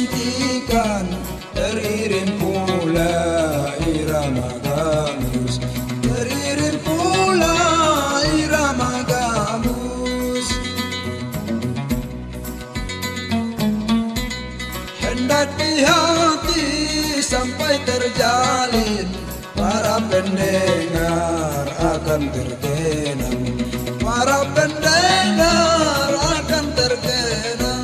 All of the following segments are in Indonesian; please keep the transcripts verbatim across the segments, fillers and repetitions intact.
suntikan, teriring pula irama gambus, teriring pula irama gambus. Hendak di hati sampai terjalin, para pendengar akan terkenang, para pendengar akan terkenang.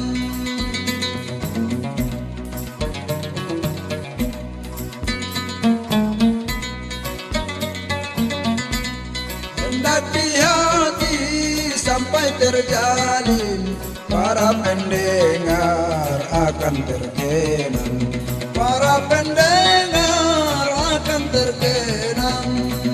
Hendak di hati sampai terjalin, para pendengar akan terkenang, para pendengar akan terkenang.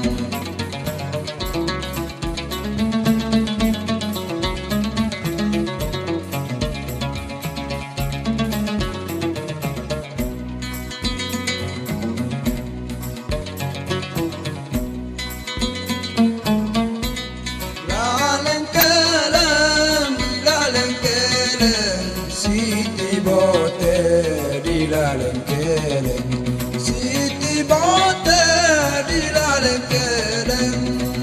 Laleng keleng, laleng keleng, Siti Bote di laleng keleng, Siti Bote di laleng keleng.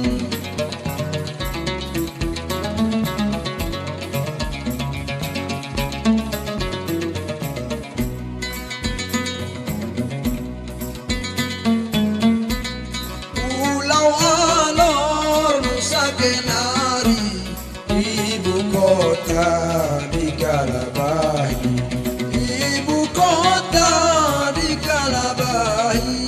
Pulau Alor Nusa Kenari, ibu kota di Kalabahi, ibu kota di Kalabahi.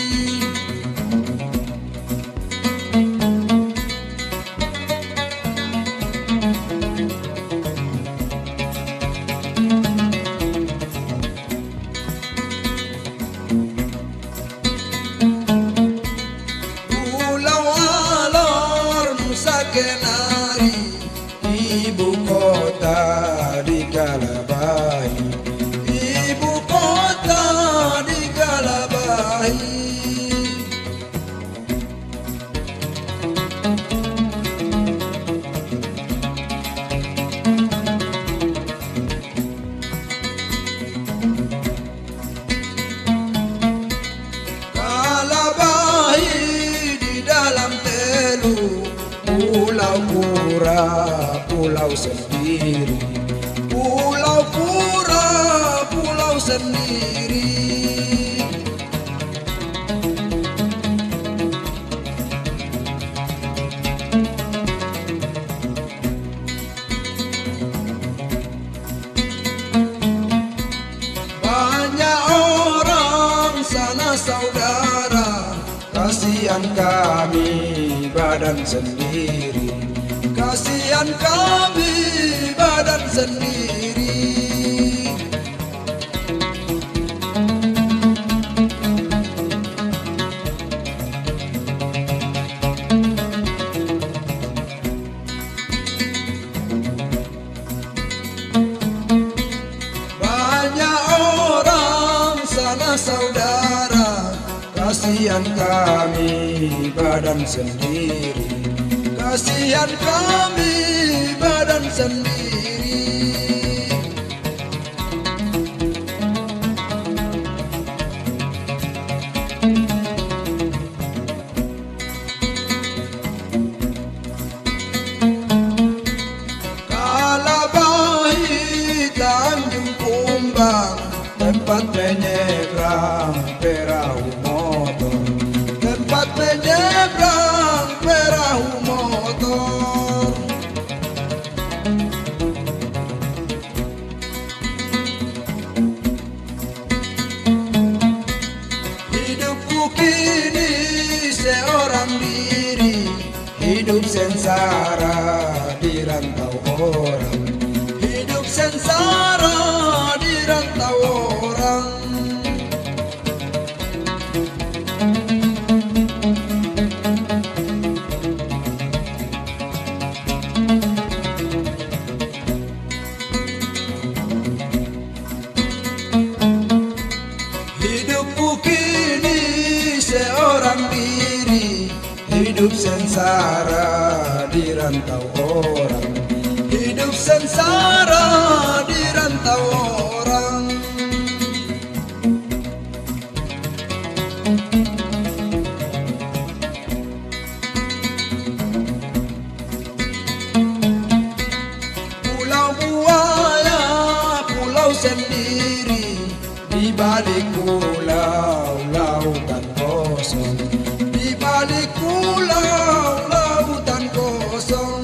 Pulau Alor Nusa Kenari, ibu kota di Kalabahi, ibu kota di Kalabahi. Kalabahi di dalam telu, pulau pura, pulau sendiri, pulau pura, pulau sendiri. Banyak orang sana saudara, kasihan kami badan sendiri, kasihan kami badan sendiri. Banyak orang sana saudara, kasihan kami badan sendiri, kasihan kami badan sendiri. Kalabahi Tanjung Kumbang, tempat menyeberang perahu motor, tempat menyeberang perahu motor. Hidupku kini seorang diri, hidup sengsara di rantau orang, hidup sengsara di rantau orang. Hidupku kini seorang diri, hidup sengsara di rantau orang, hidup sengsara di rantau orang. Pulau buaya, pulau sendiri, di balik pulau lautan kosong, di balik pulau lautan kosong.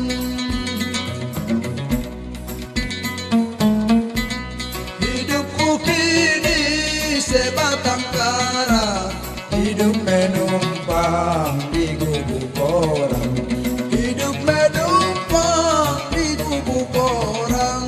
Hidupku kini sebatang kara, hidup menumpang di gubuk orang, hidup menumpang di gubuk orang.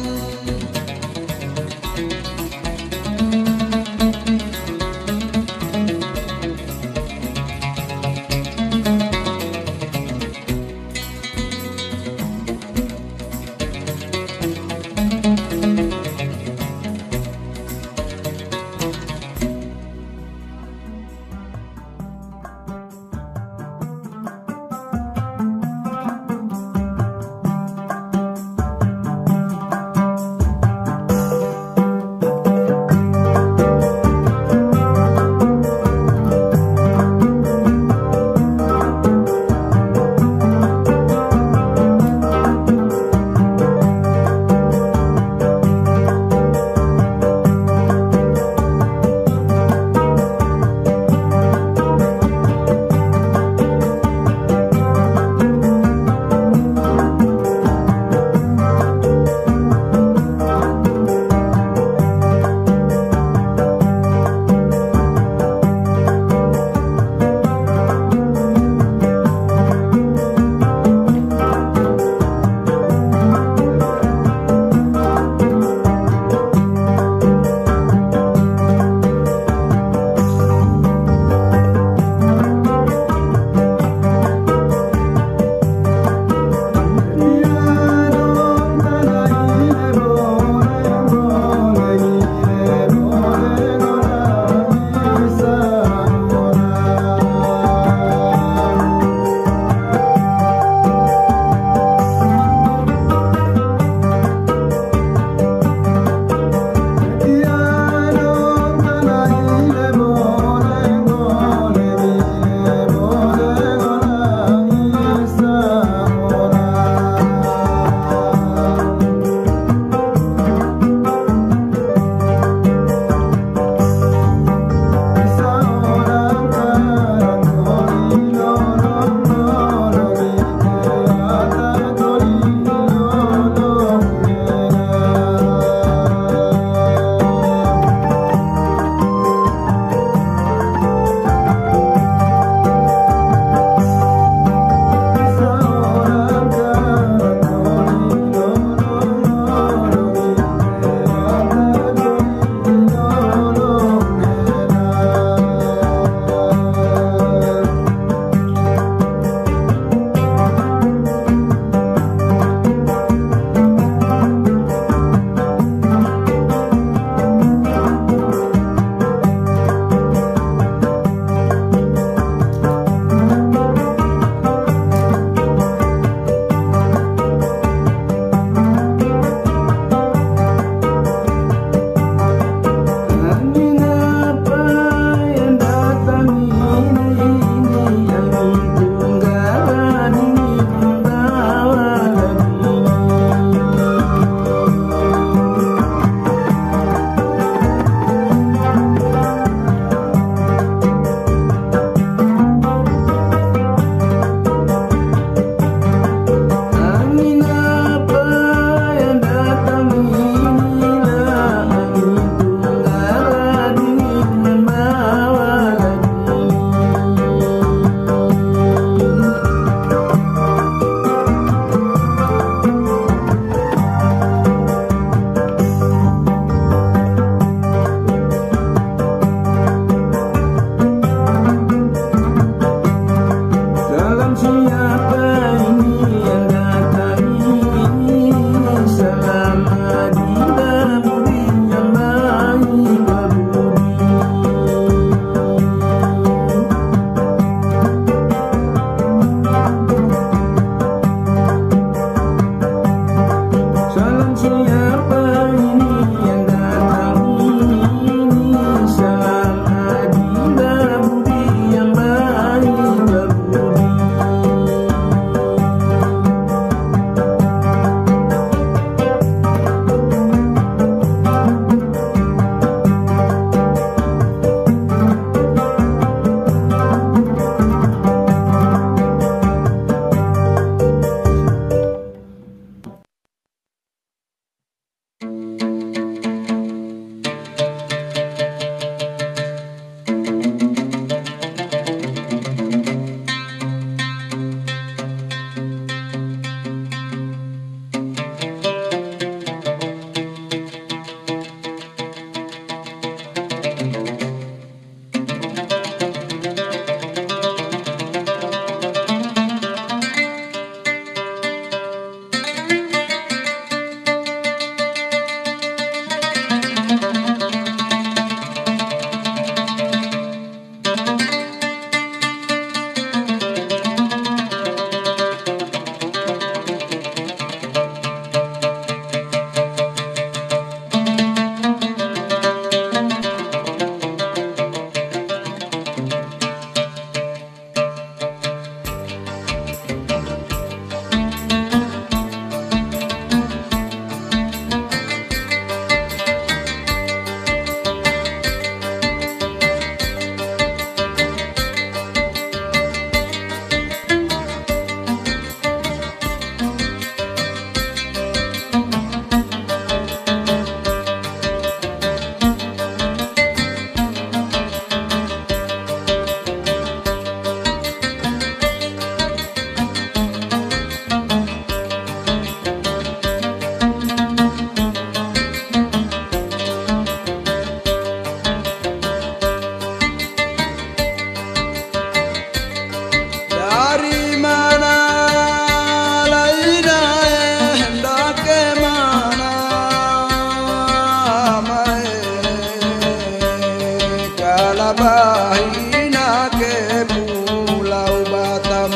Kalabahina ke Pulau Batam.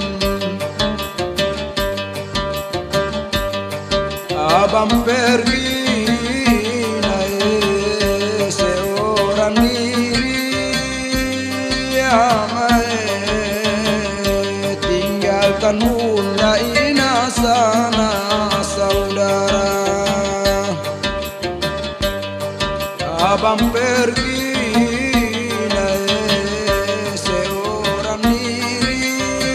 Abang pergi naik seorang diri, tinggalkan Bunda Ina sana saudara. Abang pergi naik seorang diri,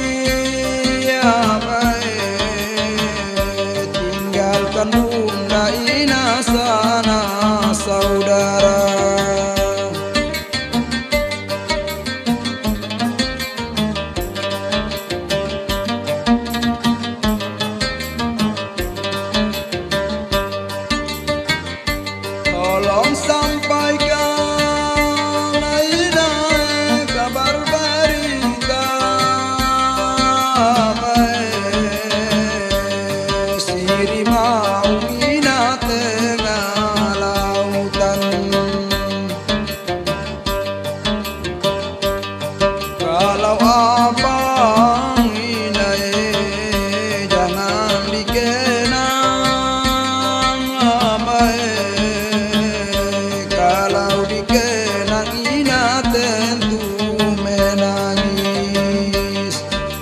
tinggalkan Bunda Ina sana saudara. Tolong sampaikan Aina kabar berita, Siri mau Ina tengah lautan. Kalau abang Ina jangan dikenang, kalau dikenang Ina tentu menangis.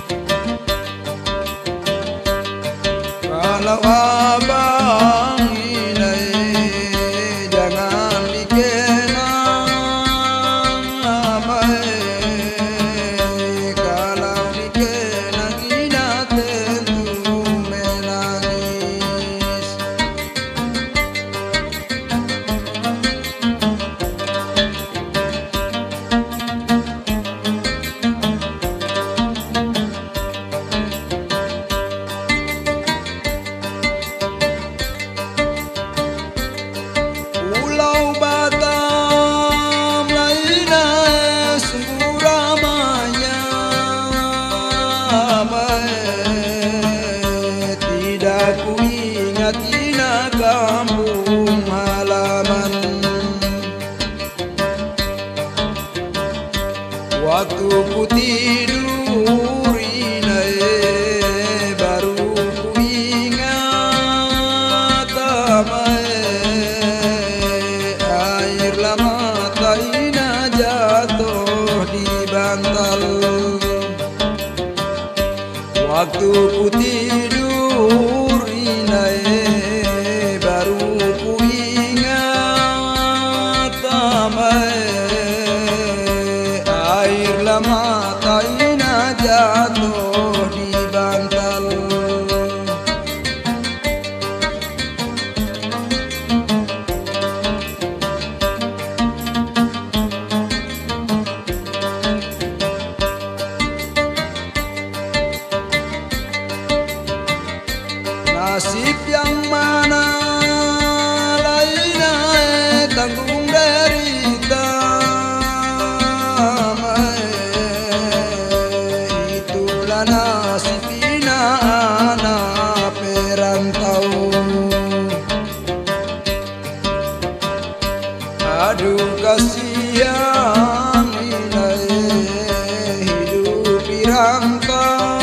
Kalau abang Ina jangan dikenang, kalau dikenang Ina tentu menangis. Pulau Batam laina sungguh ramainya, tidak ku ingat Ina kampung halaman. Waktu ku tidur Ina baru ku ingat, air mata Ina jatuh di bantal. Waktu ku tidur Ina baru ku ingat, air mata Ina jatuh di bantal. Nasib yang mana laina tanggung derita, itulah nasib Ina anak perantau. Aduh kasihan Ina hidup di rantau,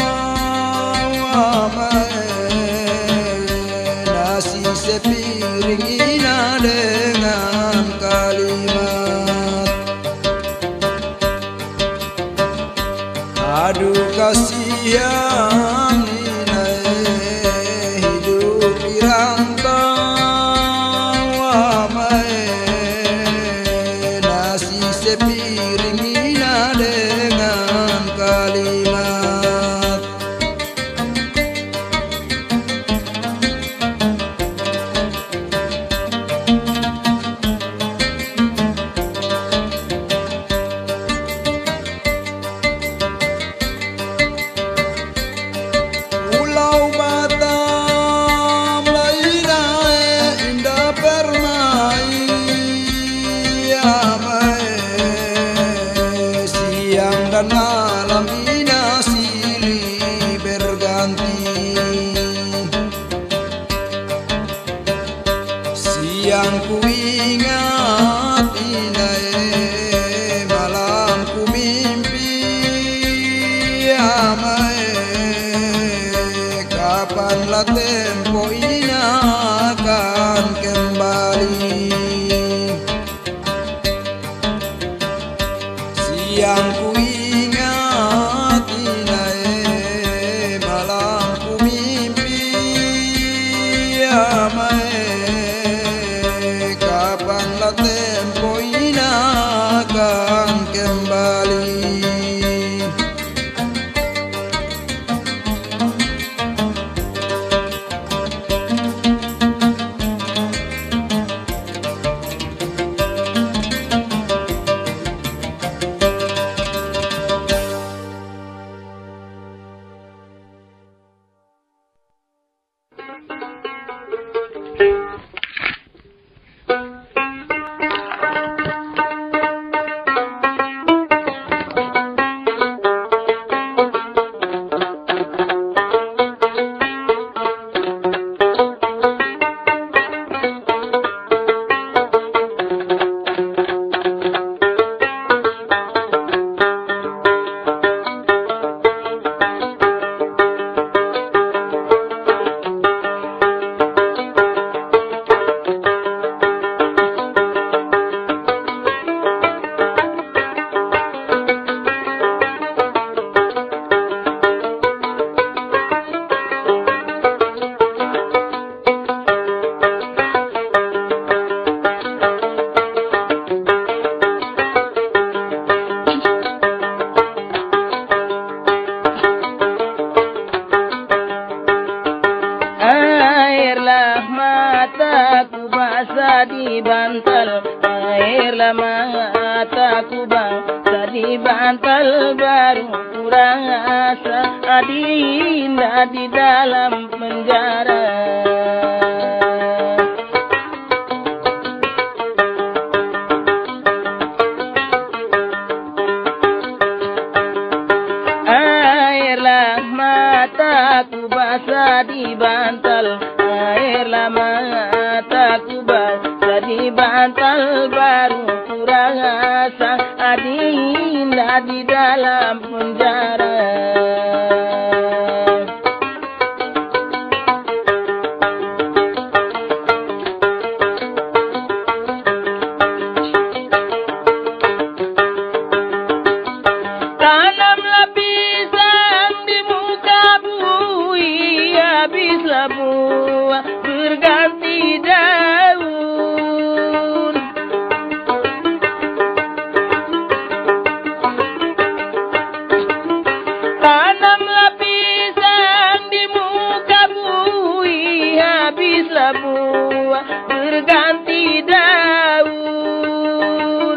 nasi sepiring Ina dengan kalimat. Aduh kasihan Ina hidup di rantau, nasi sepiring Ina dengan kalimat. Pulau Batam laina indah permai, siang dan malam Ina silih berganti. Siang ku ingat Ina Yang ku ingat inae malam ku mimpi amae kapanlah tempo ina akan kembali. Di bantal air lama mataku bangsa di bantal baru kurang asa adinda di dalam penjara. Airlah mataku basah di bantal airlah mataku basah di bantal baru kurang asa adinda di dalam penjara. Tanamlah pisang di muka bui habislah buah berganti daun. Tanamlah pisang di muka bui habislah buah berganti daun.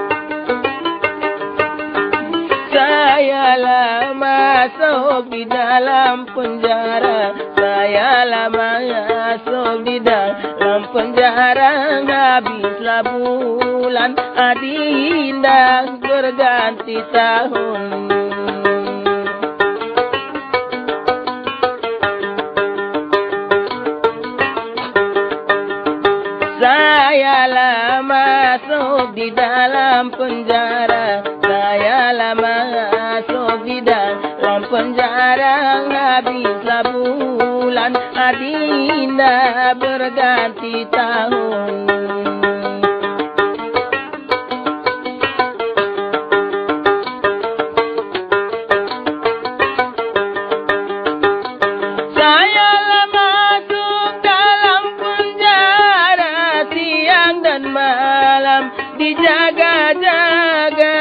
Saya lama masuk di dalam penjara, saya lama masuk di dalam penjara. Habislah bulan, adinda berganti tahun. Saya lama masuk di dalam penjara, saya lama masuk di dalam penjara. Habislah bulan, adinda berganti tahun. Saya lama masuk dalam penjara, siang dan malam dijaga-jaga.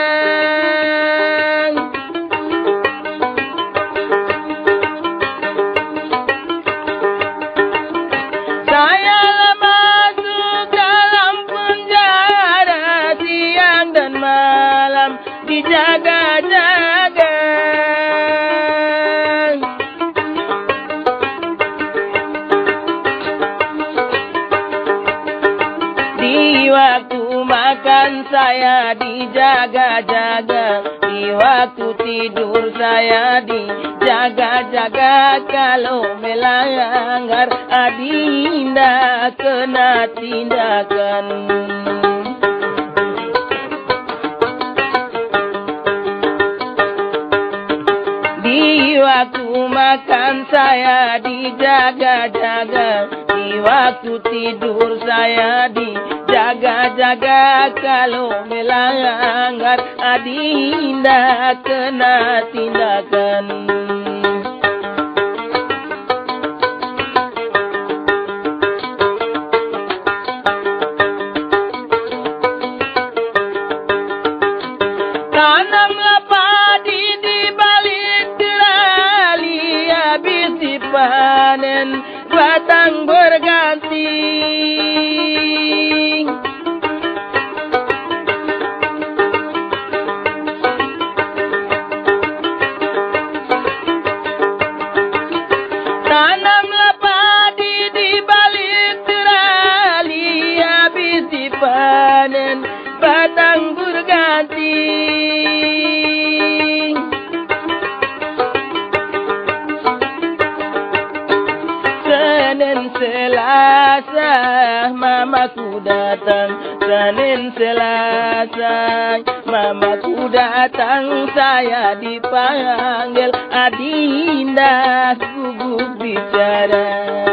Saya lama masuk dalam penjara, siang dan malam dijaga-jaga. Di waktu makan saya dijaga-jaga, di waktu tidur saya dijaga-jaga. Kalau melanggar adinda kena tindakan. Di waktu makan saya dijaga-jaga, di waktu tidur saya dijaga. Jaga-jaga kalau melanggar, adinda kena tindakan. Tanamlah padi di balik terali, habis dipanen batang berganti. Tanamlah padi di balik terali, habis dipanen batang berganti. Senin Selasa mamaku datang, Senin Selasa mamaku datang, saya dipanggil, adinda gugup bicara.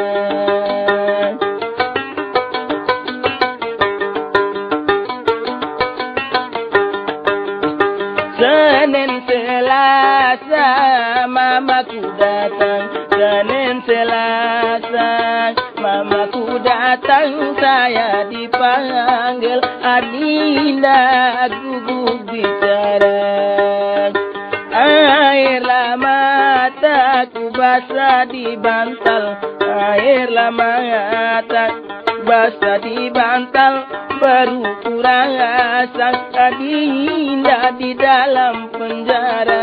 Senin Selasa mamaku datang, Senin Selasa mamaku datang, saya dipanggil, adinda gugup bicara. Airlah mataku basah di bantal, airlah mataku basah di bantal, baru kurang rasa adinda di dalam penjara.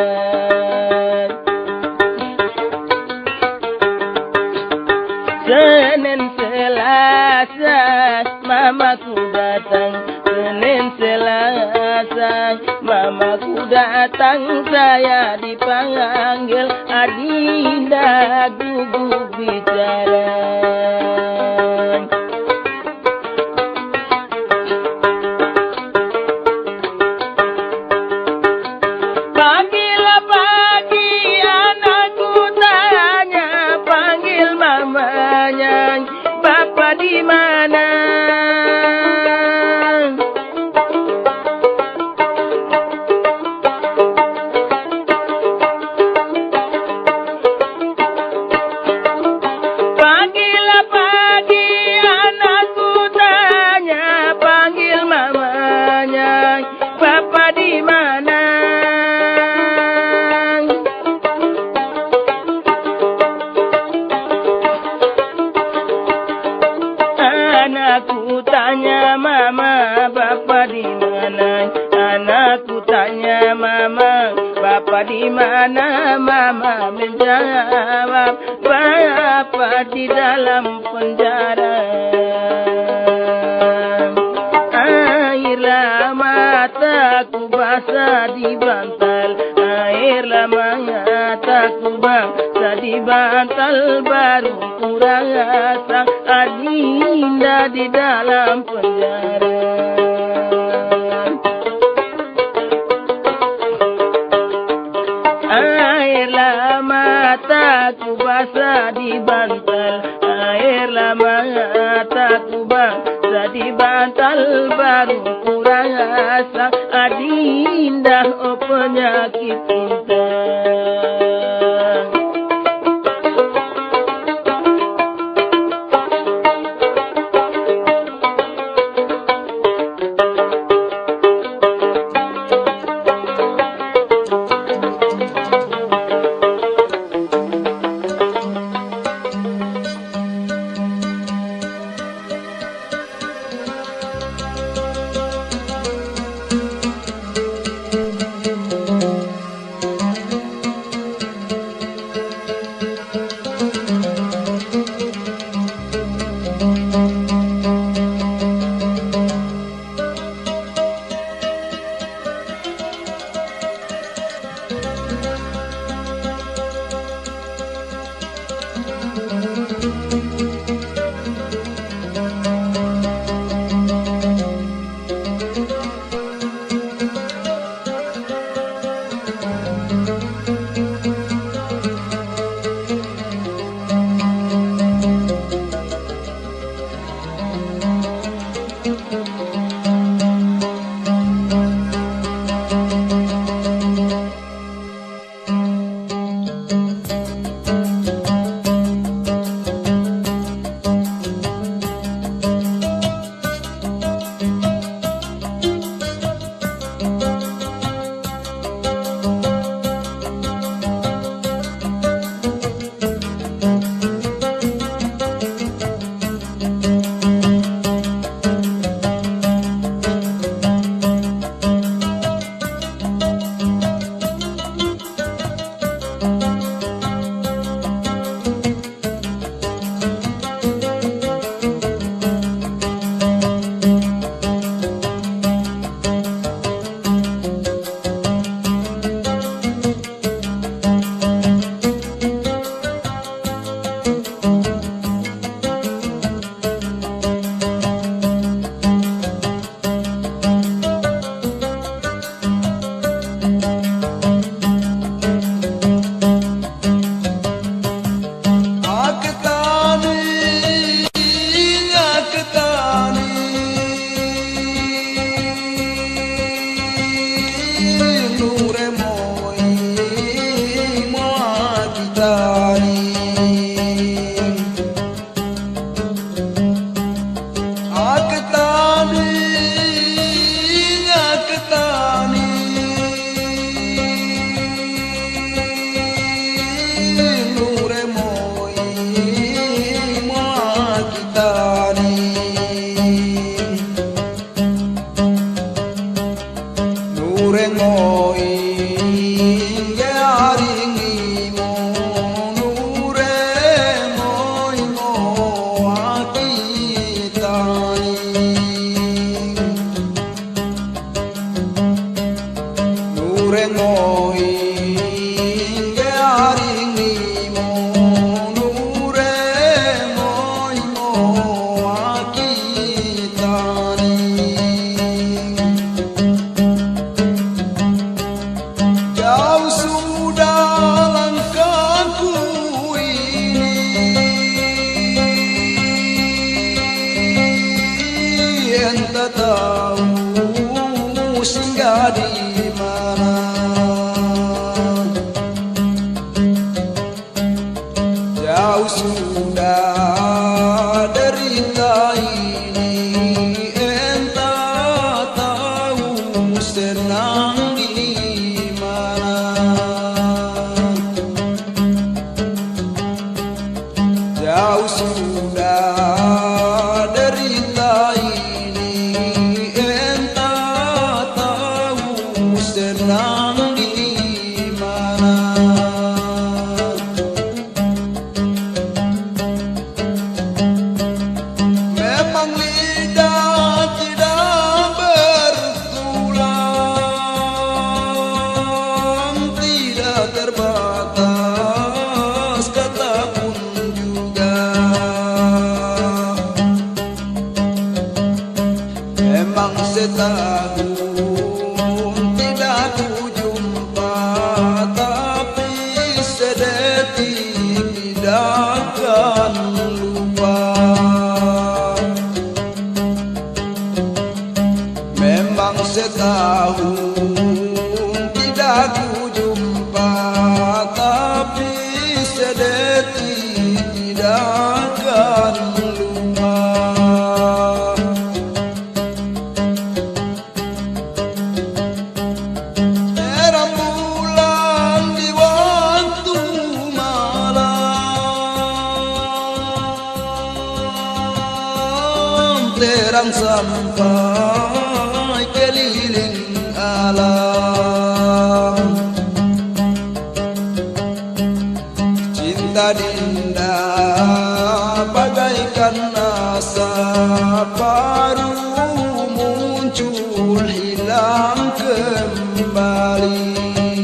Senin Selasa mamaku datang, Senin Selasa mamaku datang, saya dipanggil, adinda gugup bicara. Bapak di mana? Pagilah pagi anakku tanya, panggil mamanya, Bapak di mana? Anakku tanya mama, Bapak di mana? Anakku tanya mama, Bapak di mana? Mama menjawab, Bapak di dalam penjara. Airlah mataku basah di bantal, airlah mataku basah di bantal, baru kurang rasa adinda di dalam penjara. Airlah mataku basah di bantal, airlah mataku basah di bantal, baru kurang rasa adinda oh penyakit cinta. terang sampai keliling alam. Cinta Dinda bagaikan asap baru muncul hilang kembali.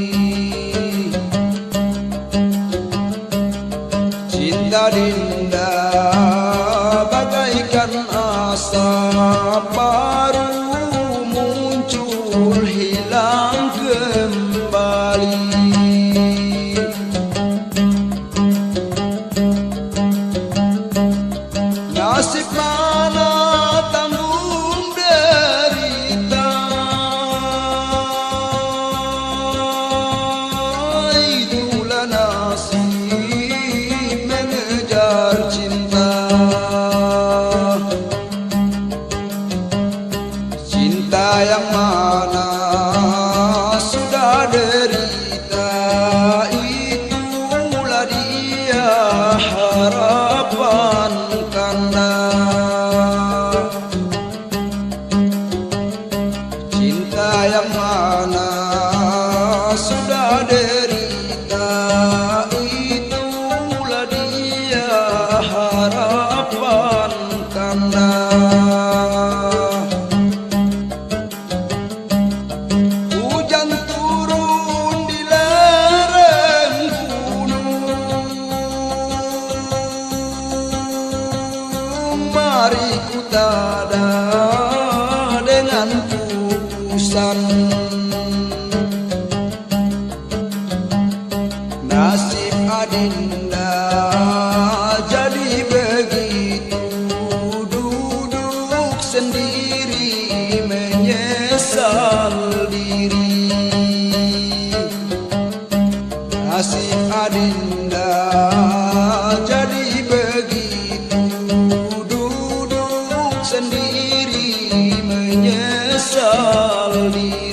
Cinta Dinda bagaikan asap baru muncul hilang kembali. Nasib mana tanggung derita, itulah nasib mengejar cinta. Cinta yang mana sudah derita, itulah dia harapan kanda. Cinta yang mana sudah derita, itulah dia harapan kanda. Hujan turun di lereng gunung, mari ku tada dengan pupusan. Nasib Adinda jadi begitu, duduk sendiri menyesal diri. Nasib Adinda jadi begitu, duduk sendiri menyesal diri.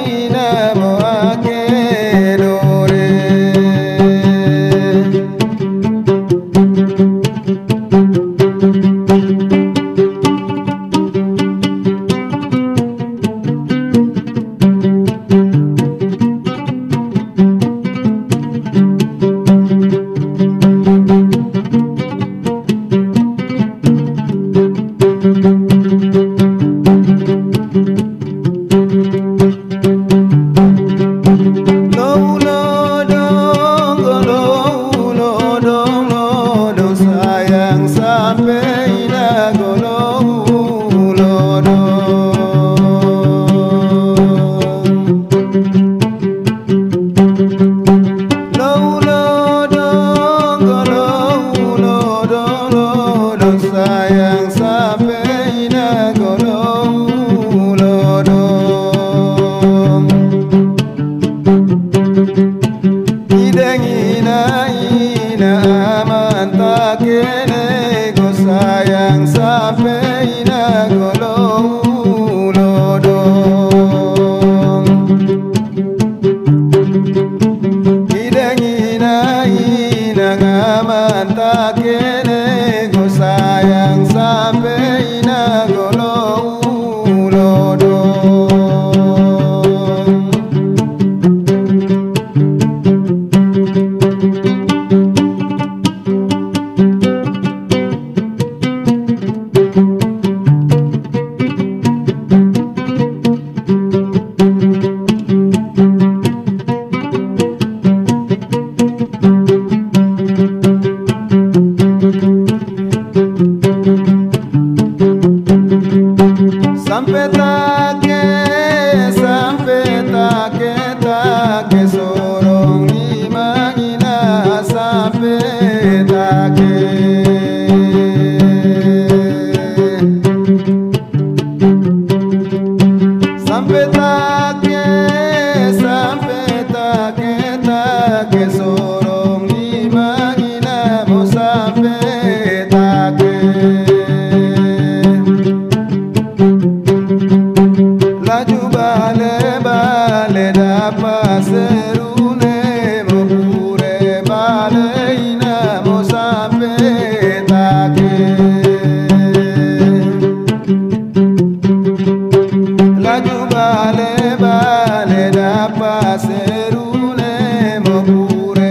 Bale bale da paserune mokure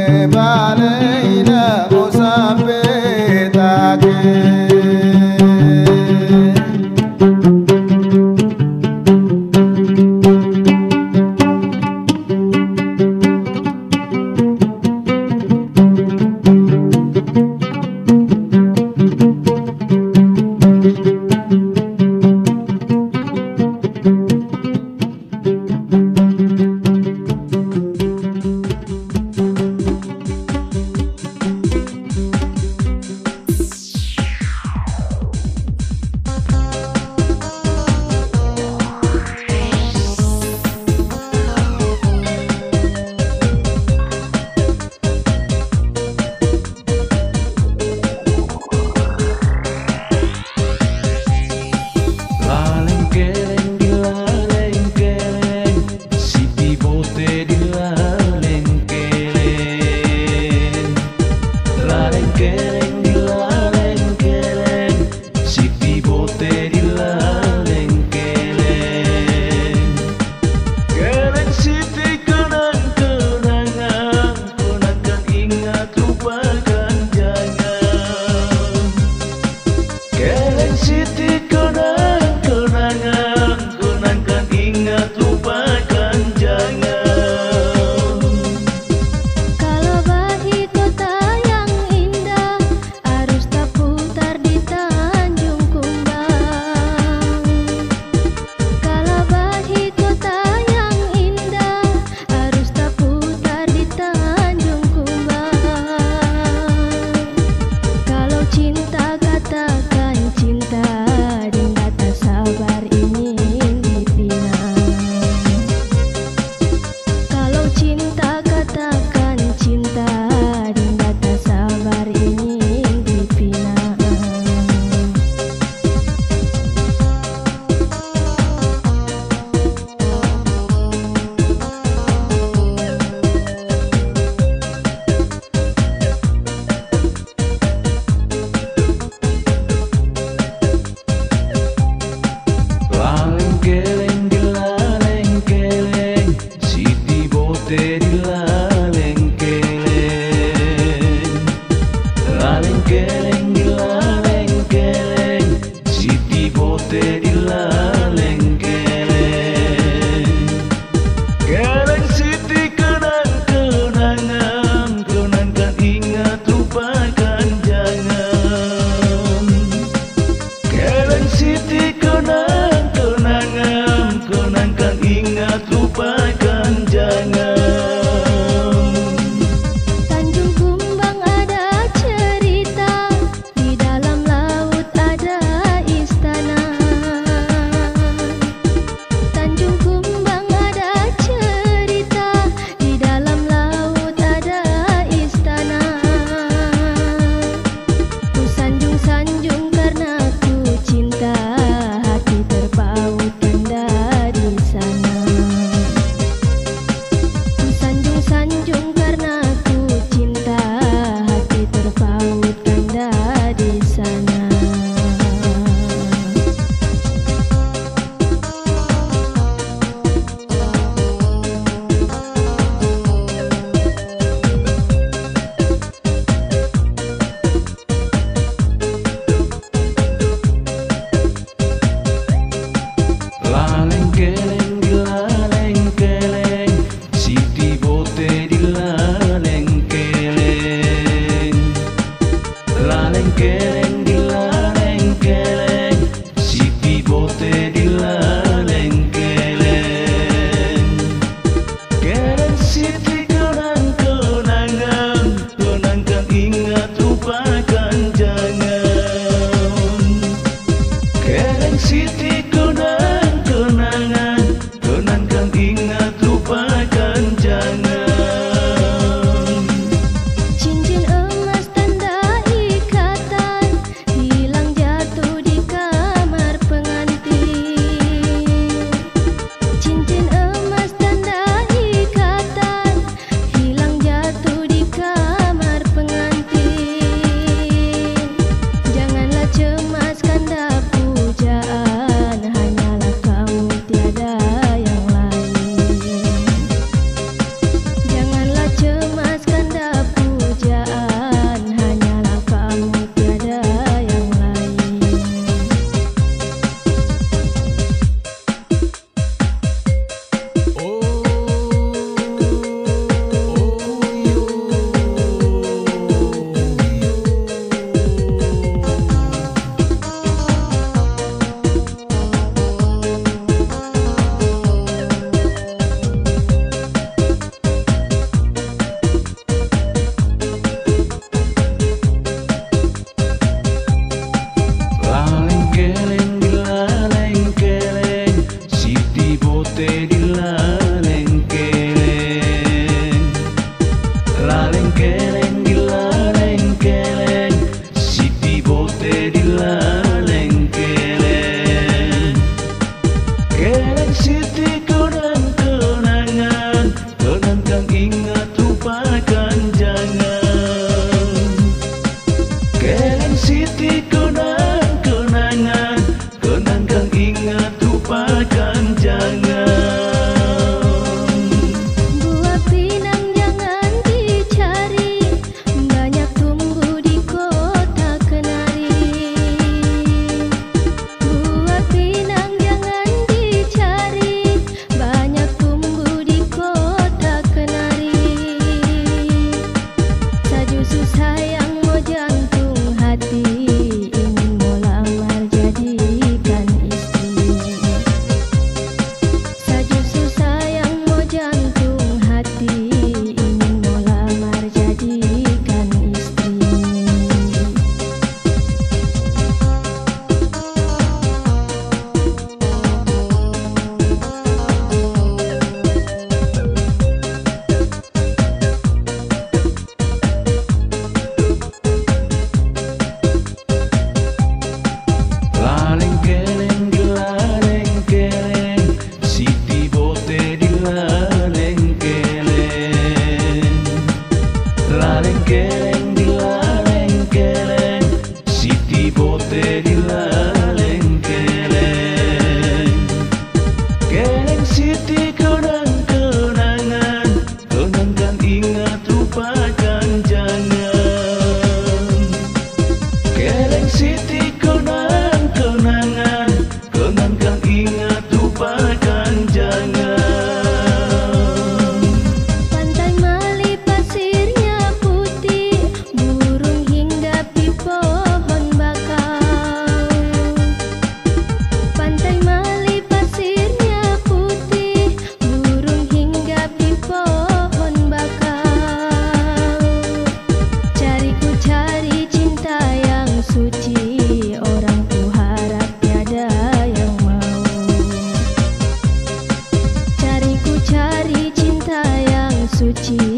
suci.